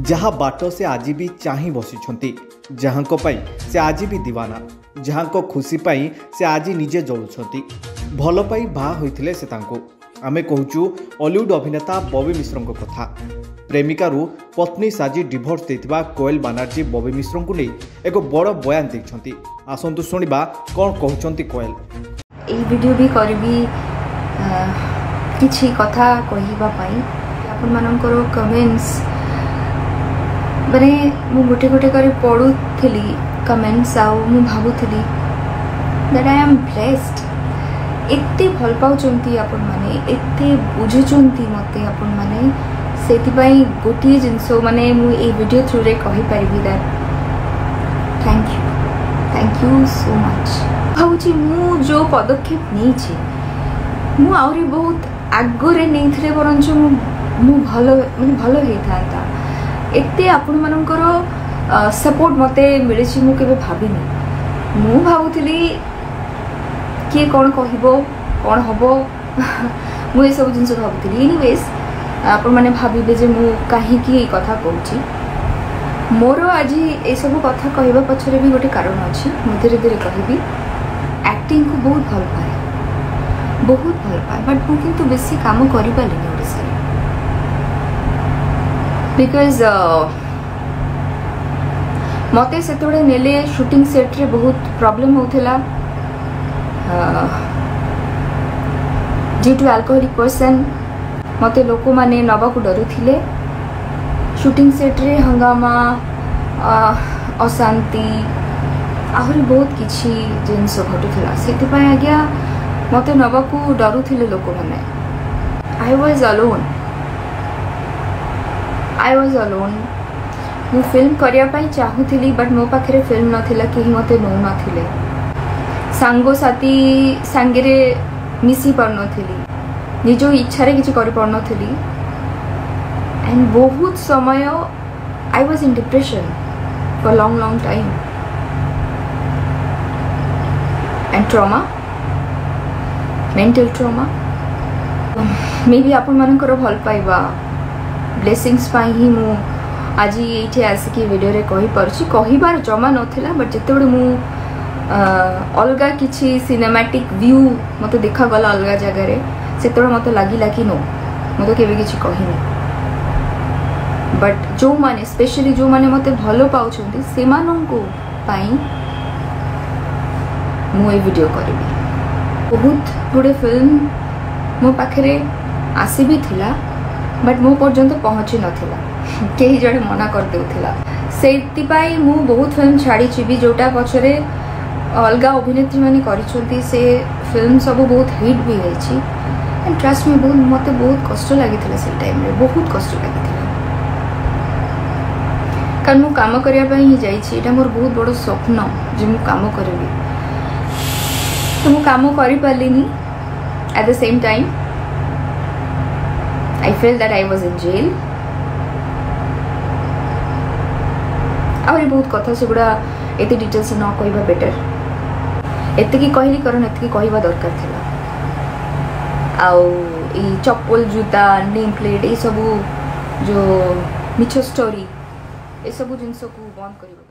जहाँ बाट से आज भी चाह बसी जहाँ से आज भी दीवाना जहाँ खुशी पाई से आज निजे जलुंट भल पाई बाहा होइथिले से तांको आमे कहूचु हॉलीवुड अभिनेता बॉबी मिश्र कथा प्रेमिकारु पत्नी साजी डिभोर्स देथिबा कोयल बानर्जी बॉबी मिश्र को नहीं एक बड़ बयान देइछंती। आसंतु सुनिबा कौन कहउछंती कोयल। ए वीडियो भी करबी किछि कथा कहिबा पई आपन मानकर कमेंट्स बने मु गोटे गोटे कर पढुथिली कमेंट्स आउ मु भाबुथिली दैट आई एम ब्लेस्ड एते भल पाउचंती आपन माने एते बुझुचंती मते आपन माने सेति पई गोटी जिंसो माने मु ए वीडियो थ्रू रे कहि परिबी that thank you so much. भाबुची मु जो पदक्षेप नहीं छी मु आउरी बहुत आगरे नहीं थिले बरंच मु भलो हे थाता एते आपण मानकर सपोर्ट मते मिले छी मु केबे भाबिनी मु भाबुथिली किए कौन कहबो कौन हबो मु ए सब जिंस भाबुथिली। एनीवेज आपण माने भाबिबे जे मु काहे की ए कथा कहूची मोर आज ए सब कथा कहबा पछरे भी गोटे कारण अछि मु धीरे धीरे कहबी। एक्टिंग को बहुत भल पाए बट मु किंतु बेसी काम करि पालिनी ओडिसा बिकॉज मते सेतोडे नेले शूटिंग सेट रे बहुत प्रॉब्लम होथला ड्यू टू अल्कोहलिक पर्सन मते लोक माने नबा को डरुथिले शूटिंग सेट रे हंगामा अशांति आहरी बहुत किछि जिनस घटुथला सेति आज्ञा मते नबा को डरुथिले लोक माने। आई वाज अलोन मु फिल्म करिया पई चाहुथिली बट मो पाखरे फिल्म नथिला केही मते नो नथिले सांगो साथी सांगरे मिसी पर नथिली निजो इच्छा रे किछि करि पर नथिली एंड बहुत समय I was in depression for long time and trauma mental trauma maybe आपण मानकर भल पाइबा ब्लेसिंग्स पाई ही मु आज ये आसिकी वीडियो रे कहि परछि कहिबार जमा नथिला बट जेतेबे मु अलगा किछि सिनेमैटिक व्यू मते देखा गला अलगा जगह रे सेतेबे मते लागिला कि नो मते केबे किछि कहिनी बट जो माने स्पेशली जो माने मते भलो पाउछंती से मानन को पाई मु ए वीडियो करबी। बहुत गुडे फिल्म मो पाखरे आसी भी थिला बट मो पर्यंत पहुँची नथिला केही जड़े मना कर देउथिला सेति पाई मु बहुत फिल्म छाड़ी छी जोटा पछरे अलगा अभिनेत्री माने करिसंती से फिल्म सब बहुत हिट भी होईची एंड ट्रस्ट मी बहुत मते बहुत कष्ट लागिथिला से टाइम रे बहुत कष्ट लागिथिला कारण मु काम करिया पई ही जाई छी एटा मोर बहुत बड़ स्वप्न जे मु काम करबी तो मु काम करि पालिनी at the same time I felt that I was in jail और बहुत कथा से गुड़ा एते डिटेल्स न कहबा बेटर एते की कहली कारण एते की कहबा दरकार थिला आउ ई चप्पल जूता नेम प्लेट ए सब जो मिछ स्टोरी ए सब जिंस को बंद करबा।